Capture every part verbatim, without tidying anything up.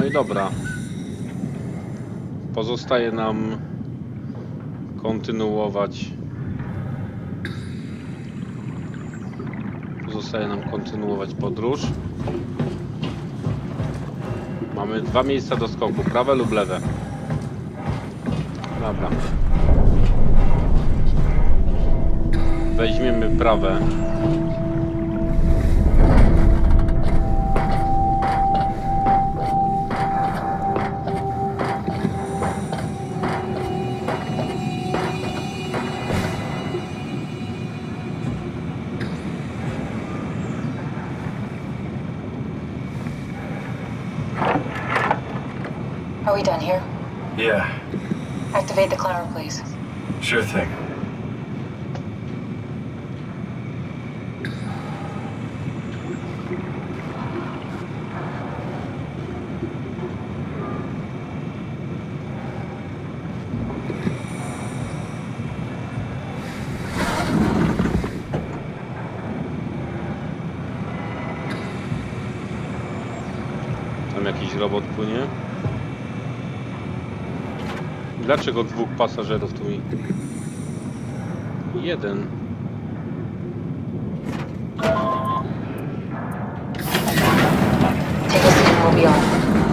No i dobra. Pozostaje nam kontynuować. Pozostaje nam kontynuować podróż. Mamy dwa miejsca do skoku, prawe lub lewe. Dobra. Weźmiemy prawe. Are we done here? Yeah. Activate the climber, please. Sure thing. Tam jakiś robot płynie. Dlaczego dwóch pasażerów tu mi? Jeden. Take a seat and we'll be on.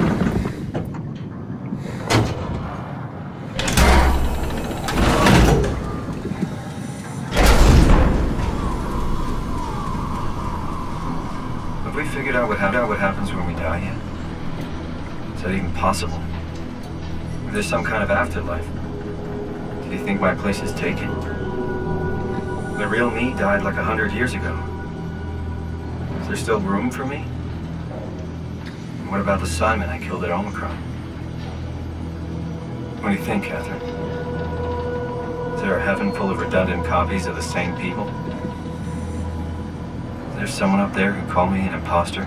Have we figured out what, ha what happens when we die yet? Is that even possible? If there's some kind of afterlife, do you think my place is taken? The real me died like a hundred years ago. Is there still room for me? And what about the Simon I killed at Omicron? What do you think, Catherine? Is there a heaven full of redundant copies of the same people? Is there someone up there who called me an imposter?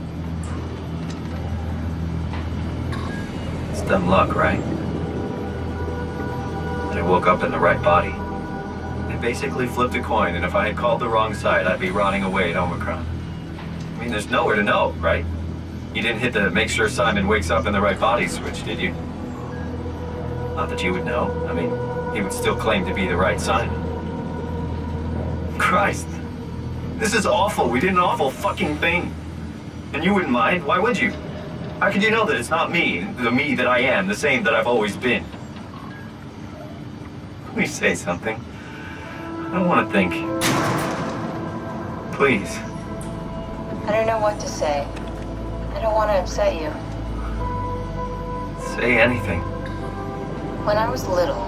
It's dumb luck, right? That I woke up in the right body. They basically flipped a coin, and if I had called the wrong side, I'd be rotting away at Omicron. I mean, there's nowhere to know, right? You didn't hit the make sure Simon wakes up in the right body switch, did you? Not that you would know. I mean, he would still claim to be the right Simon. Christ. This is awful. We did an awful fucking thing. And you wouldn't mind? Why would you? How could you know that it's not me, the me that I am, the same that I've always been? Please say something. I don't want to think. Please. I don't know what to say. I don't want to upset you. Say anything. When I was little,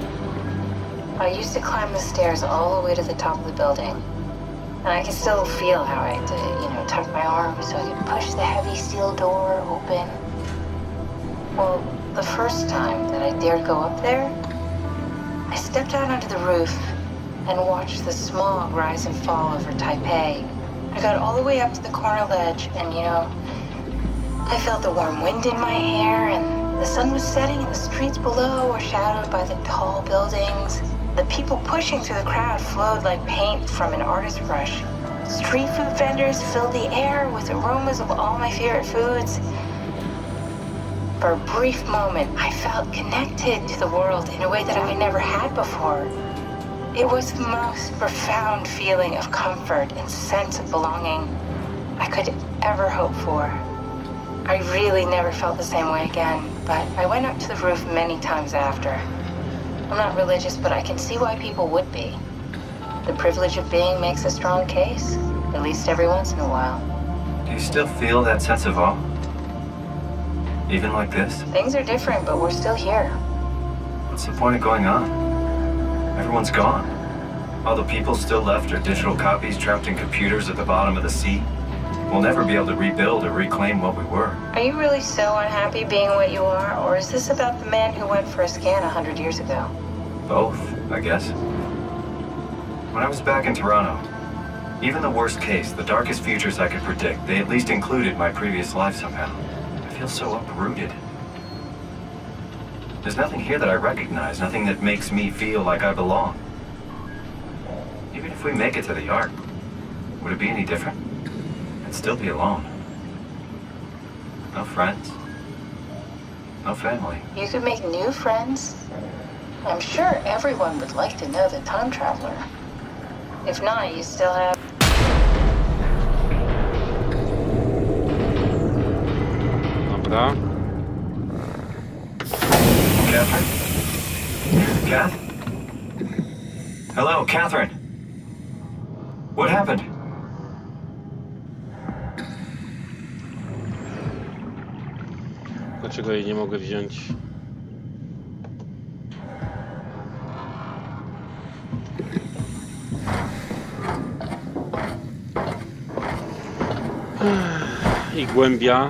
I used to climb the stairs all the way to the top of the building. And I can still feel how I had to, you know, tuck my arm so I could push the heavy steel door open. Well, the first time that I dared go up there, I stepped out onto the roof and watched the smog rise and fall over Taipei. I got all the way up to the corner ledge and, you know, I felt the warm wind in my hair and the sun was setting and the streets below were shadowed by the tall buildings. The people pushing through the crowd flowed like paint from an artist's brush. Street food vendors filled the air with aromas of all my favorite foods. For a brief moment, I felt connected to the world in a way that I never had before. It was the most profound feeling of comfort and sense of belonging I could ever hope for. I really never felt the same way again, but I went up to the roof many times after. I'm not religious, but I can see why people would be. The privilege of being makes a strong case, at least every once in a while. Do you still feel that sense of awe? Even like this? Things are different, but we're still here. What's the point of going on? Everyone's gone. All the people still left are digital copies trapped in computers at the bottom of the sea. We'll never be able to rebuild or reclaim what we were. Are you really so unhappy being what you are, or is this about the man who went for a scan a hundred years ago? Both, I guess. When I was back in Toronto, even the worst case, the darkest futures I could predict, they at least included my previous life somehow. I feel so uprooted. There's nothing here that I recognize, nothing that makes me feel like I belong. Even if we make it to the Ark, would it be any different? I'd still be alone. No friends, No family. You could make new friends. I'm sure everyone would like to know the time traveler. If not, you still have... Dobra. Catherine? Kath? Hello, Catherine. What happened? Dlaczego jej nie mogę wziąć? I głębia.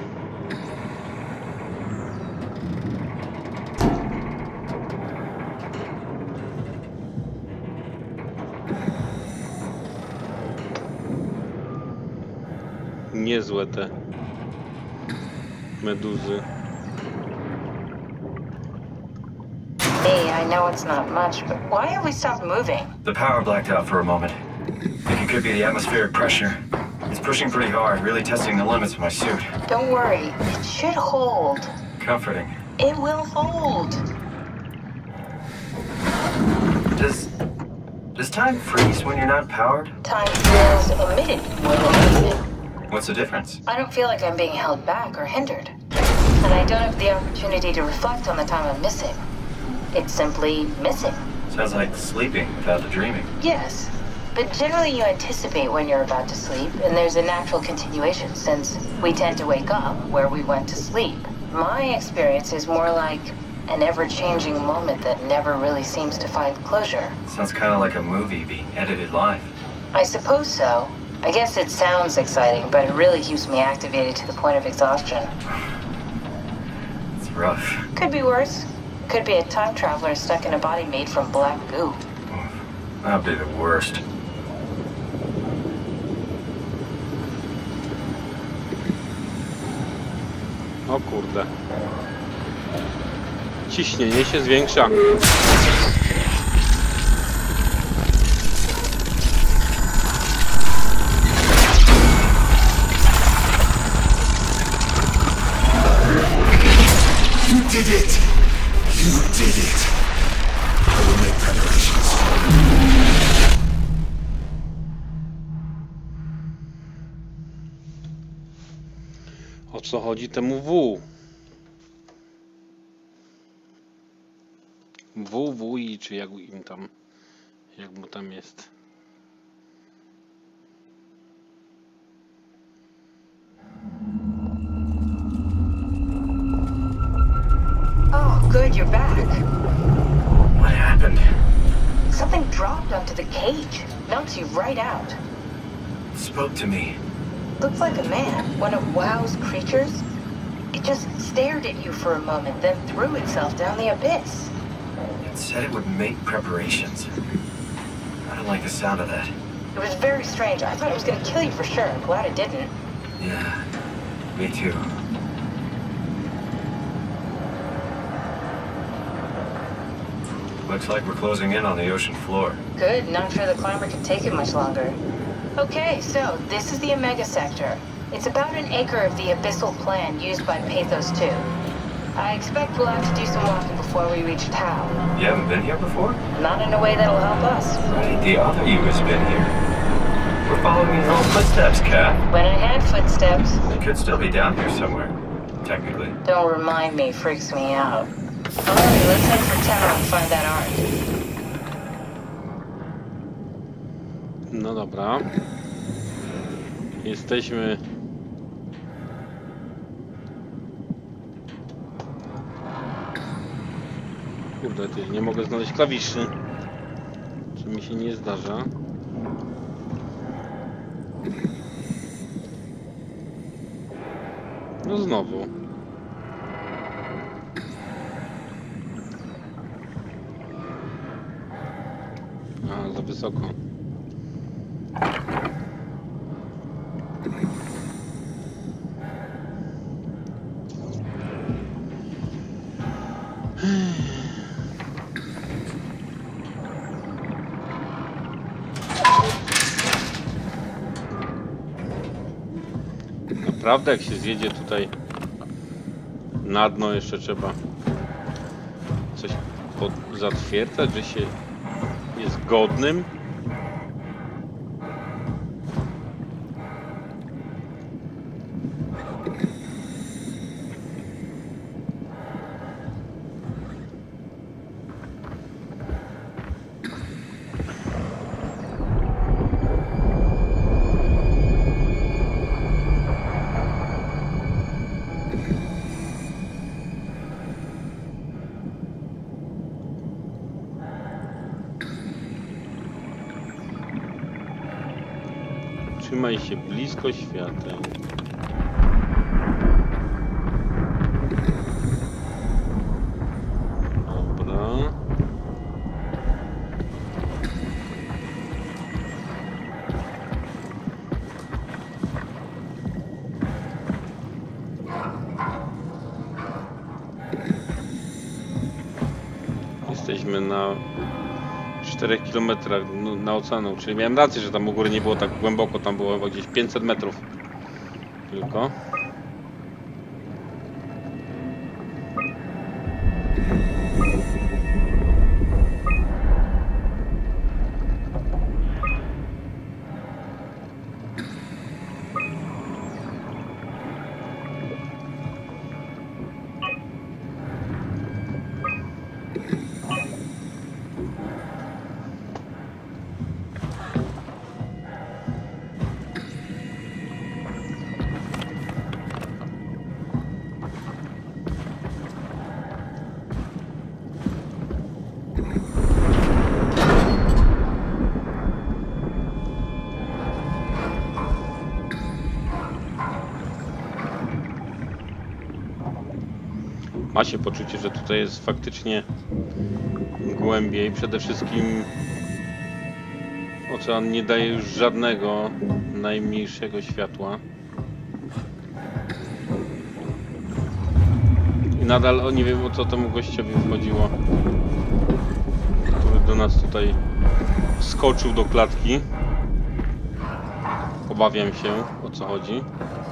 Niezłe te meduzy. Hey, I know it's not much, but why have we stopped moving? The power blacked out for a moment. Think it could be the atmospheric pressure. It's pushing pretty hard, really testing the limits of my suit. Don't worry, it should hold. Comforting. It will hold. Does... Does time freeze when you're not powered? Time feels omitted more than anything. What's the difference? I don't feel like I'm being held back or hindered. And I don't have the opportunity to reflect on the time I'm missing. It's simply missing. Sounds like sleeping without the dreaming. Yes, but generally you anticipate when you're about to sleep, and there's a natural continuation since we tend to wake up where we went to sleep. My experience is more like an ever-changing moment that never really seems to find closure. Sounds kind of like a movie being edited live. I suppose so. I guess it sounds exciting, but it really keeps me activated to the point of exhaustion. It's rough. Could be worse. Could be a time traveler stuck in a body made from black goo. That'd be the worst. O kurde. Ciśnienie się zwiększa. You did it! You did it! I will make preparations. O co chodzi temu W? W, W i czy jak im tam, jak mu tam jest. Oh, good, you're back. What happened? Something dropped onto the cage. Knocks you right out. It spoke to me. Looks like a man, one of WoW's creatures. It just stared at you for a moment, then threw itself down the abyss. It said it would make preparations. I don't like the sound of that. It was very strange. I thought it was gonna kill you for sure. I'm glad it didn't. Yeah, me too. Looks like we're closing in on the ocean floor. Good, not sure the climber can take it much longer. Okay, so this is the Omega Sector. It's about an acre of the abyssal plan used by Pathos two. I expect we'll have to do some walking before we reach Tau. You haven't been here before? Not in a way that'll help us. Right, the other you has been here. We're following your own footsteps, Kat. When I had footsteps, They could still be down here somewhere, technically. don't remind me, freaks me out. Alright, let's head for Tau and find that art. No dobra. Jesteśmy... Kurde, ty, nie mogę znaleźć klawiszy. Czy mi się nie zdarza? No znowu. A, za wysoko. Naprawdę, jak się zjedzie tutaj Na dno jeszcze trzeba coś pod... zatwierdzać, że się jest godnym. Trzymaj się blisko świateł. Dobra. Jesteśmy na czterech kilometrach na oceanu, czyli miałem rację, że tam u góry nie było tak głęboko, tam było chyba gdzieś pięćset metrów tylko. Ma się poczucie, że tutaj jest faktycznie głębiej. Przede wszystkim ocean nie daje już żadnego najmniejszego światła. I nadal o, nie wiem, o co temu gościowi chodziło, który do nas tutaj skoczył do klatki. Obawiam się, o co chodzi.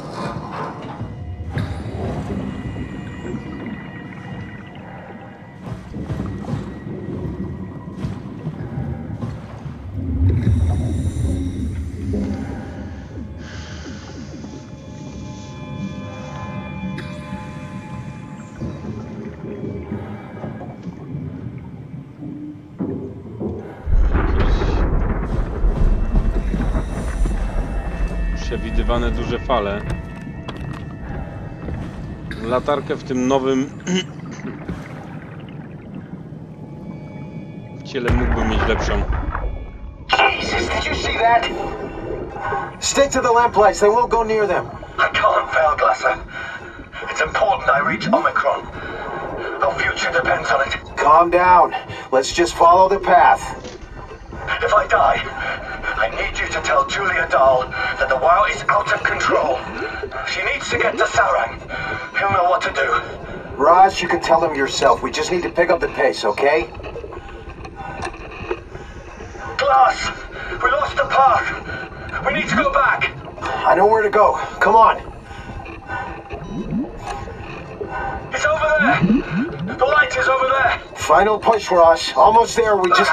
Przewidywane duże fale. Latarkę w tym nowym w ciele mógłbym mieć lepszą. Jesus, did you see that? Stick to the lamplights, they won't go near them. I can't fail, Glasser. It's important I reach Omicron. Our future depends on it. Calm down. Let's just follow the path. If I die, I need you to tell Julia Dahl that the WoW is out of control. She needs to get to Sarang. He'll know what to do. Raj, you can tell him yourself. We just need to pick up the pace, okay? Glass! We lost the path! We need to go back! I know where to go. Come on! It's over there! The light is over there! Final push, Ross. Almost there. We just...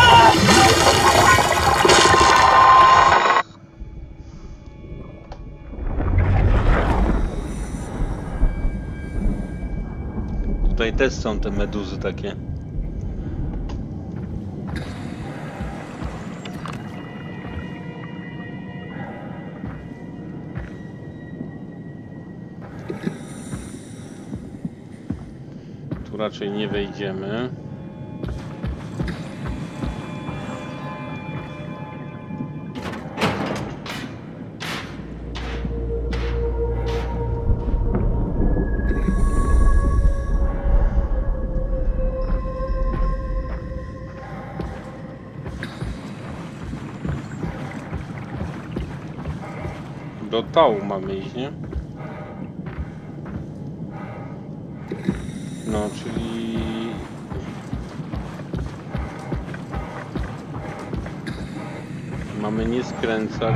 Tutaj też są te meduzy takie. Tu raczej nie wejdziemy. Do Tau mamy iść, nie? No, czyli... Mamy nie skręcać.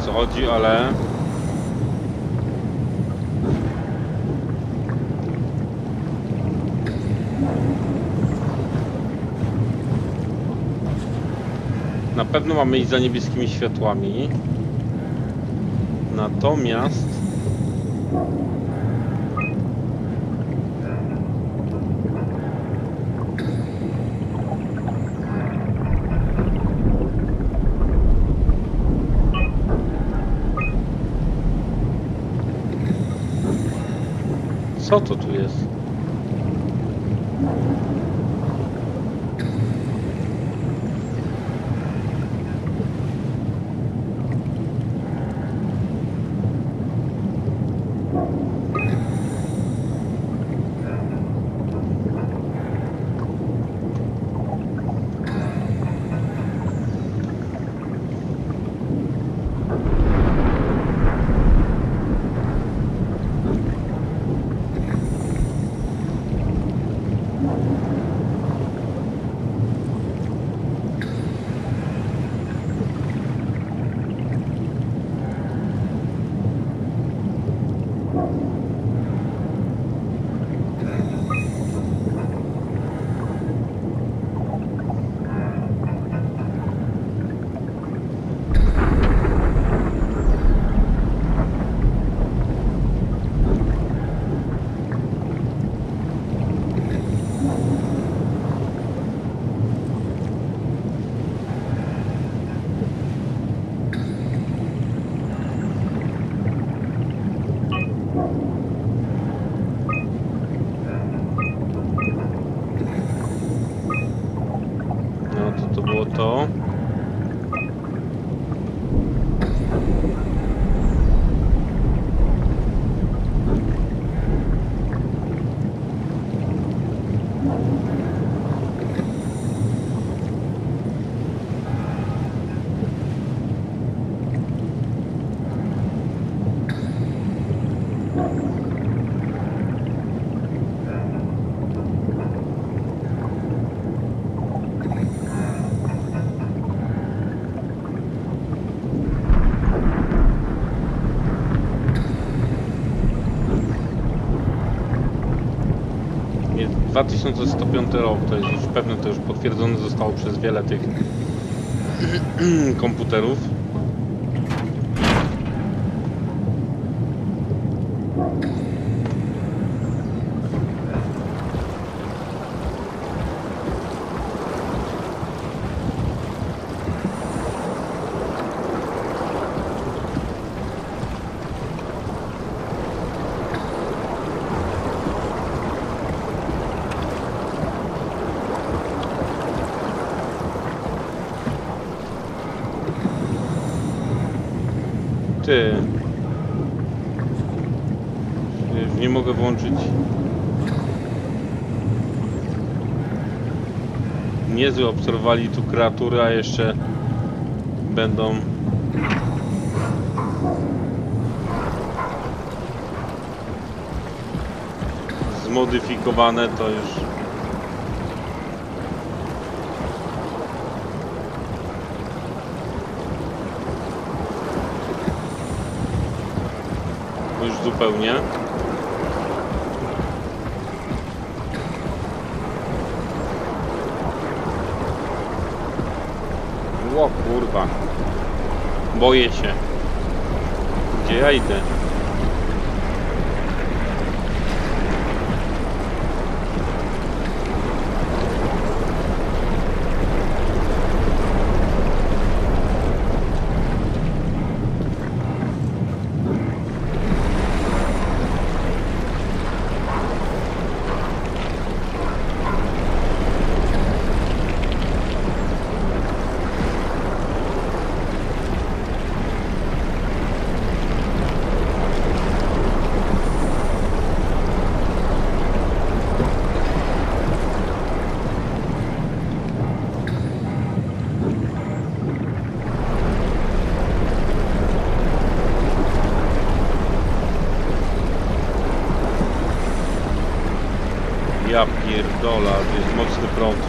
co chodzi, ale... Na pewno mamy iść za niebieskimi światłami. Natomiast... Co to tu jest? To. dwa tysiące sto piąty rok, to jest już pewne, to już potwierdzone zostało przez wiele tych komputerów. Ty. Już nie mogę włączyć. Niezły obserwowali tu kreatury, a jeszcze będą zmodyfikowane, to już już zupełnie. O kurwa. Boję się. Gdzie ja idę? Ja pierdola, to jest mocny prąd.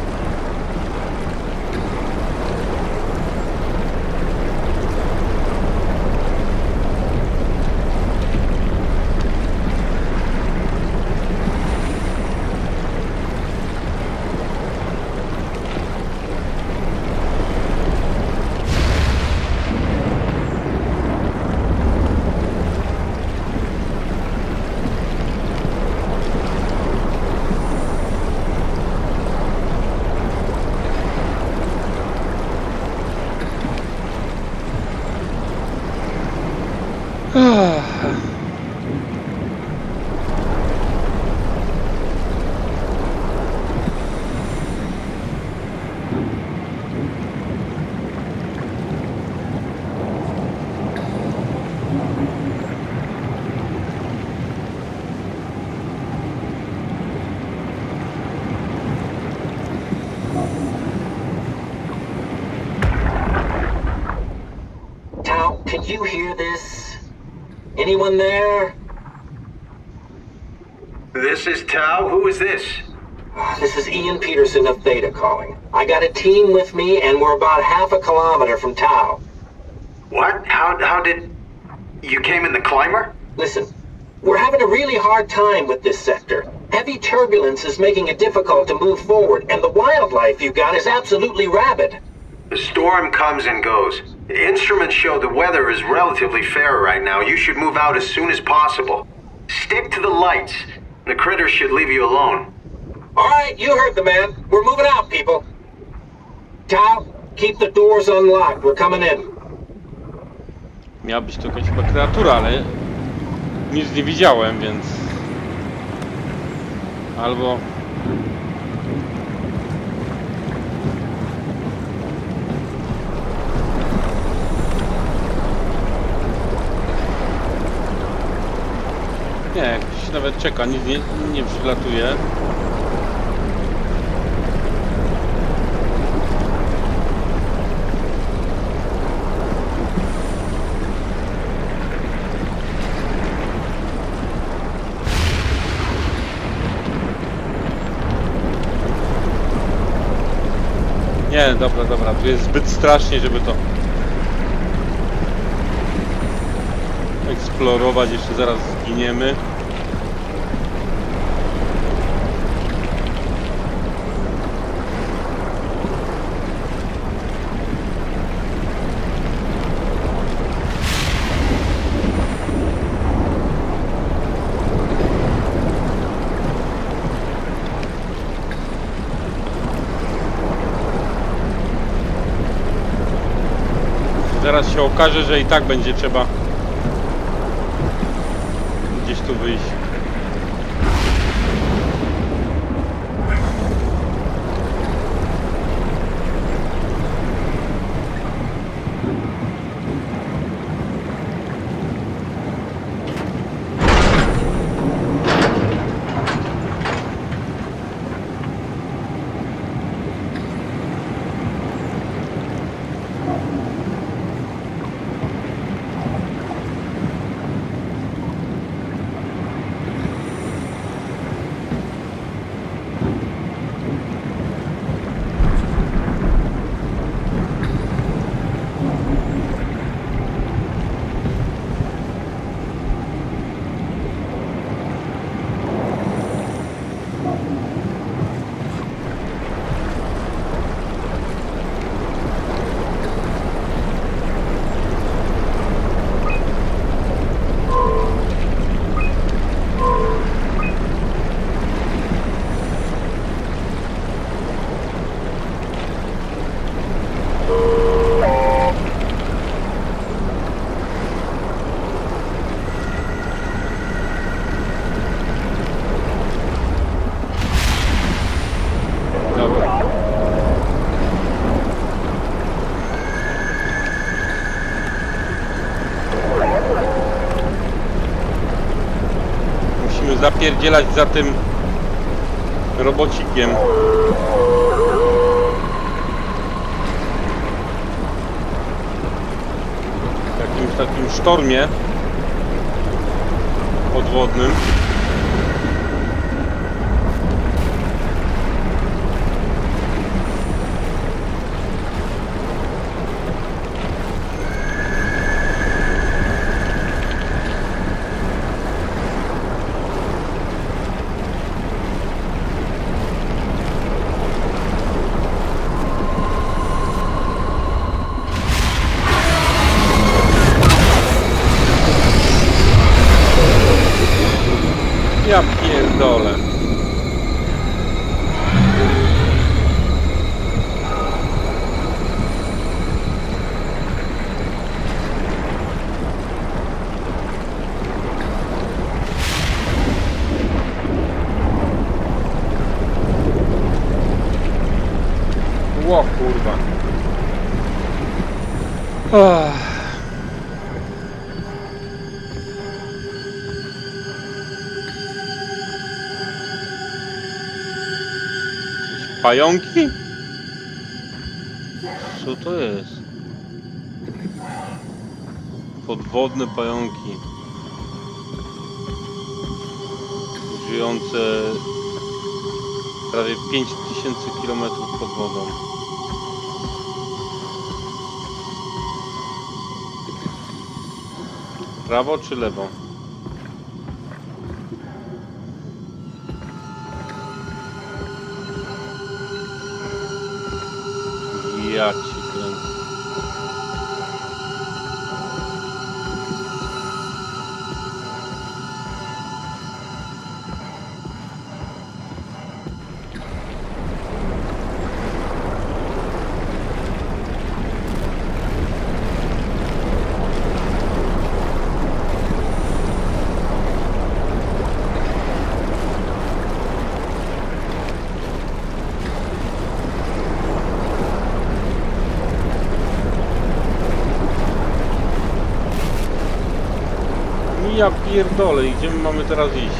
Did you hear this? Anyone there? This is Tau. Who is this? This is Ian Peterson of Theta calling. I got a team with me, and we're about half a kilometer from Tau. What? How, how did... You came in the climber? Listen, we're having a really hard time with this sector. Heavy turbulence is making it difficult to move forward, and the wildlife you got is absolutely rabid. The storm comes and goes. The instruments show the weather is relatively fair right now. You should move out as soon as possible. Stick to the lights. The critters should leave you alone. All right, you heard the man. We're moving out, people. Tau, keep the doors unlocked. We're coming in. Miała być to jakaś chyba kreatura, ale nic nie widziałem, więc... Albo... Nie, jak się nawet czeka, nic nie, nie przylatuje. Nie, dobra, dobra, tu jest zbyt strasznie, żeby to eksplorować, jeszcze zaraz zginiemy. Zaraz się okaże, że i tak będzie trzeba gdzieś tu wyjść. Zapierdzielać za tym robocikiem. W jakimś takim sztormie podwodnym. Ja pierdolę. Ło kurwa. Ach. Pająki? Co to jest? Podwodne pająki. Żyjące prawie pięć tysięcy kilometrów pod wodą. Prawo czy lewo? Ja ci kręcę. Ja pierdolę, gdzie my mamy teraz iść?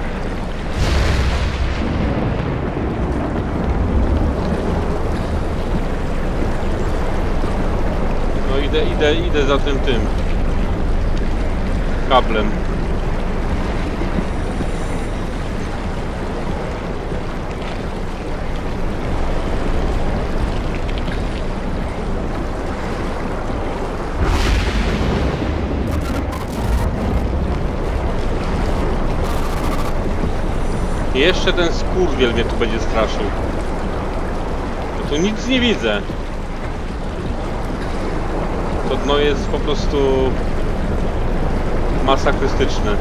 No idę, idę, idę za tym tym kablem. Jeszcze ten skurwiel mnie tu będzie straszył. Bo tu nic nie widzę. To dno jest po prostu masakrystyczne.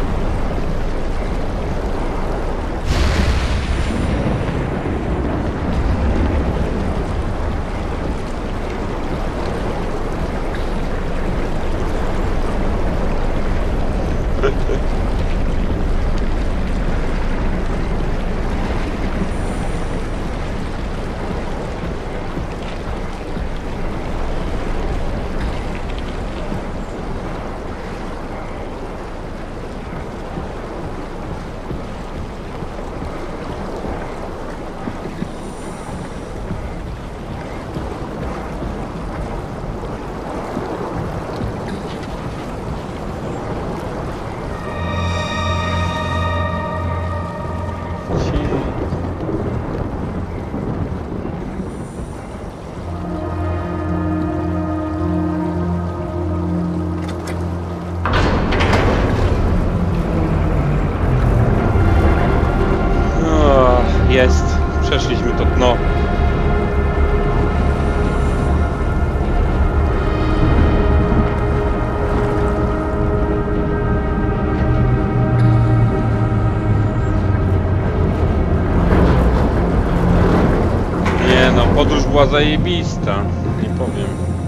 Jest, przeszliśmy to dno. Nie no, podróż była zajebista, nie powiem.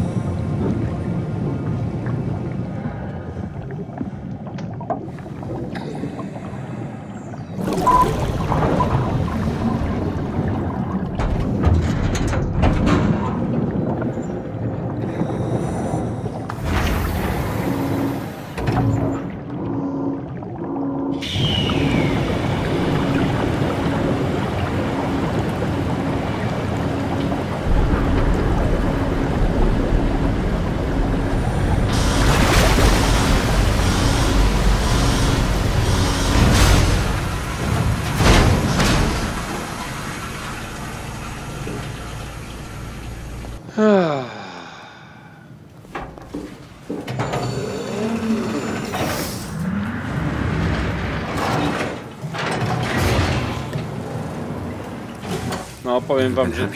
No, powiem wam, że...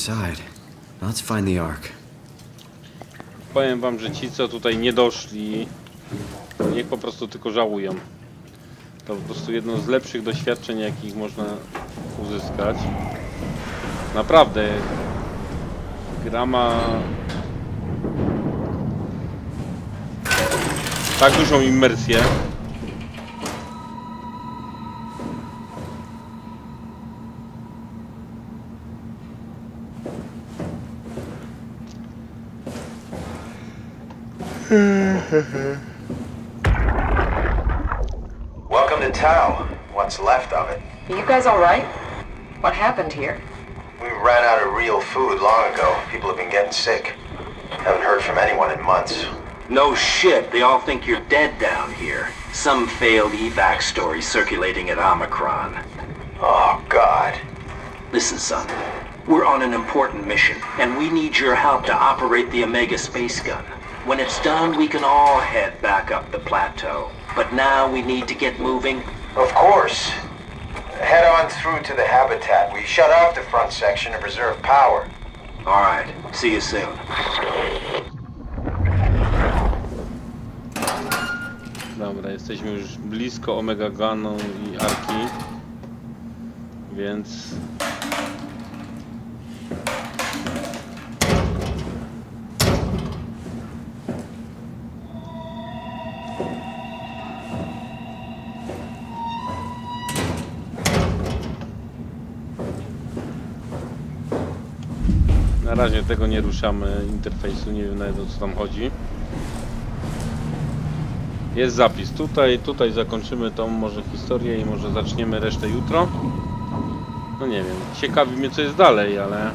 Powiem wam, że ci, co tutaj nie doszli, niech po prostu tylko żałują. To po prostu jedno z lepszych doświadczeń, jakich można uzyskać. Naprawdę. Gra ma... tak dużą immersję. Welcome to Tau. What's left of it. Are you guys all right? What happened here? We ran out of real food long ago. People have been getting sick. Haven't heard from anyone in months. No shit, they all think you're dead down here. Some failed evac story circulating at Omicron. Oh, God. Listen, son. We're on an important mission, and we need your help to operate the Omega space gun. When it's done, we can all head back up the plateau. But now we need to get moving. Of course. Head on through to the habitat. We shut off the front section to preserve power. All right. See you soon. Dobra, jesteśmy już blisko Omega Gunu i Arki, więc na razie tego nie ruszamy, interfejsu, nie wiem nawet o co tam chodzi. Jest zapis tutaj, tutaj zakończymy tą może historię i może zaczniemy resztę jutro. No nie wiem, ciekawi mnie co jest dalej, ale...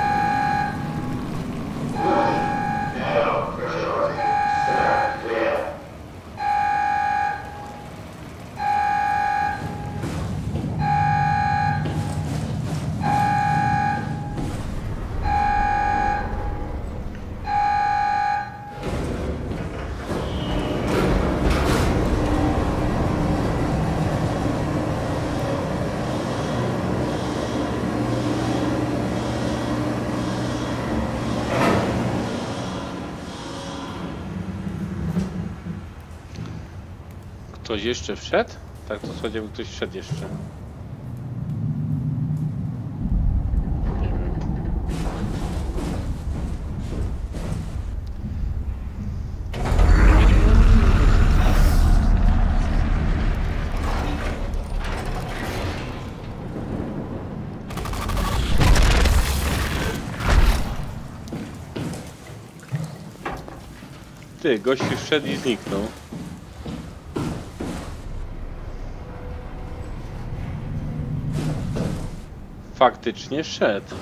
Ktoś jeszcze wszedł? Tak, to słuchajcie, jakby ktoś wszedł jeszcze. Ty, gościu wszedł i zniknął. Faktycznie szedł.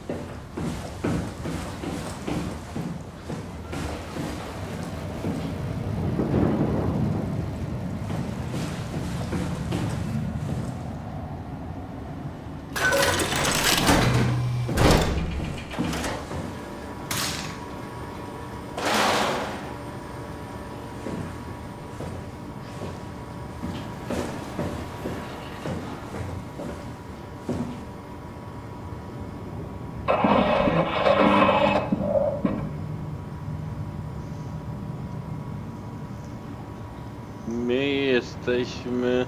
My jesteśmy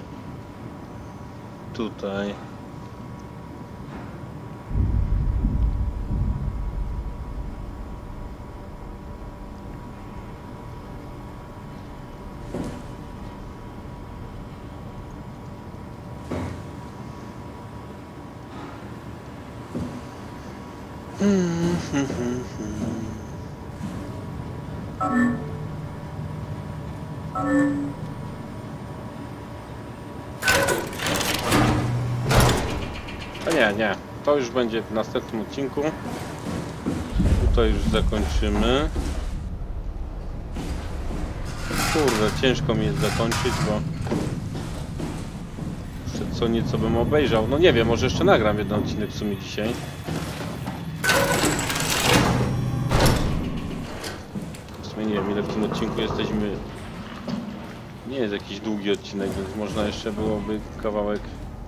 tutaj. A nie, nie. To już będzie w następnym odcinku. Tutaj już zakończymy. Kurde, ciężko mi jest zakończyć, bo jeszcze co nieco bym obejrzał. No nie wiem, może jeszcze nagram jeden odcinek w sumie dzisiaj. W sumie nie wiem, ile w tym odcinku jesteśmy. Nie jest jakiś długi odcinek, więc można jeszcze byłoby kawałek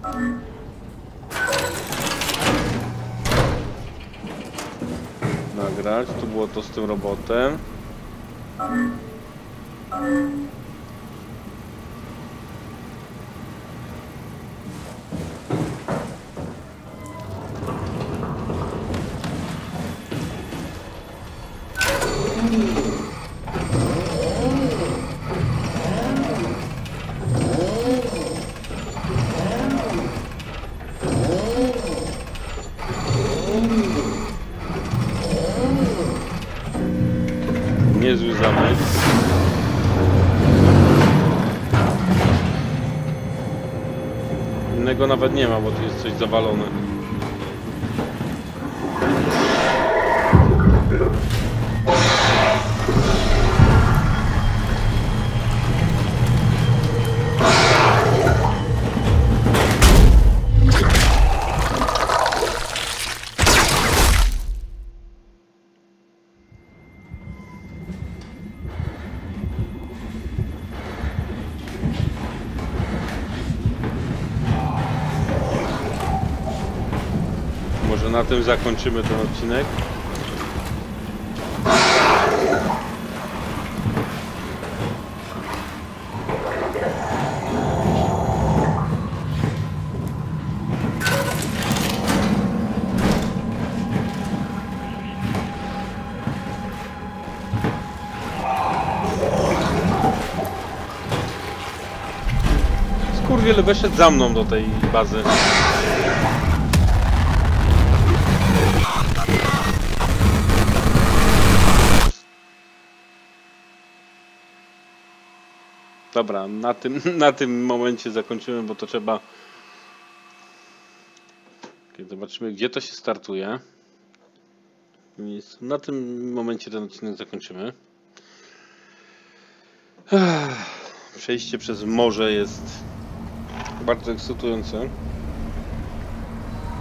nagrać. Tu było to z tym robotem. Niezły zamek. Innego nawet nie ma, bo tu jest coś zawalone. może na tym zakończymy ten odcinek. Skurwiel wyszedł za mną do tej bazy. Dobra, na tym, na tym momencie zakończymy, bo to trzeba... Okay, zobaczymy, gdzie to się startuje. Na tym momencie ten odcinek zakończymy. Przejście przez morze jest bardzo ekscytujące.